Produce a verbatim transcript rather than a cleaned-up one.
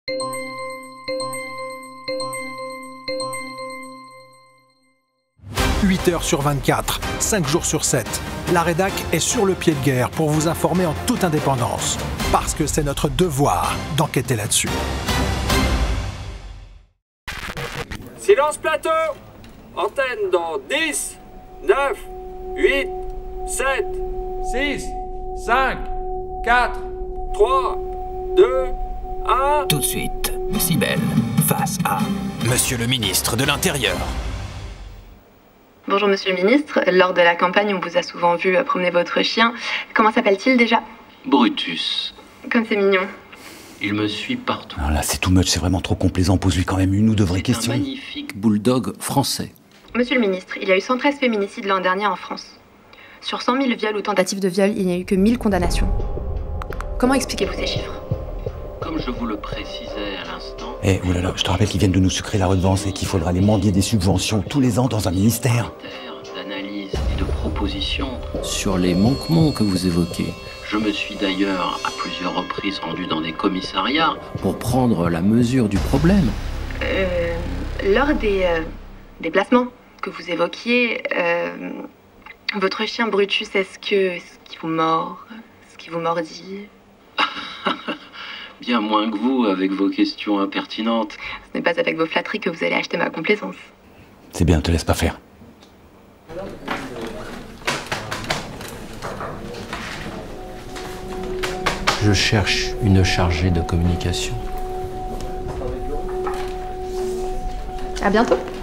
huit heures sur vingt-quatre, cinq jours sur sept. La rédac est sur le pied de guerre pour vous informer en toute indépendance. Parce que c'est notre devoir d'enquêter là-dessus. Silence plateau! Antenne dans dix, neuf, huit, sept, six, cinq, quatre, trois, deux, un... Tout de suite, Cybèle, face à Monsieur le ministre de l'Intérieur. Bonjour Monsieur le ministre, lors de la campagne on vous a souvent vu promener votre chien. Comment s'appelle-t-il déjà? Brutus. Comme c'est mignon. Il me suit partout. Non, là c'est too much, c'est vraiment trop complaisant. Pose-lui quand même une ou deux vraies questions. C'est un magnifique bulldog français. Monsieur le ministre, il y a eu cent treize féminicides l'an dernier en France. Sur cent mille viols ou tentatives de viol, il n'y a eu que mille condamnations. Comment expliquez-vous ces chiffres? Comme je vous le précisais à l'instant... Eh, hey, oulala, je te rappelle qu'ils viennent de nous sucrer la redevance et qu'il faudra les mendier des subventions tous les ans dans un ministère. ...d'analyse et de propositions sur les manquements que vous évoquez. Je me suis d'ailleurs à plusieurs reprises rendu dans des commissariats pour prendre la mesure du problème. Euh, lors des euh, déplacements que vous évoquiez, euh, votre chien Brutus, est-ce que ce qui vous mord, ce qui vous mordit? Bien moins que vous avec vos questions impertinentes. Ce n'est pas avec vos flatteries que vous allez acheter ma complaisance. C'est bien, te laisse pas faire. Je cherche une chargée de communication. À bientôt.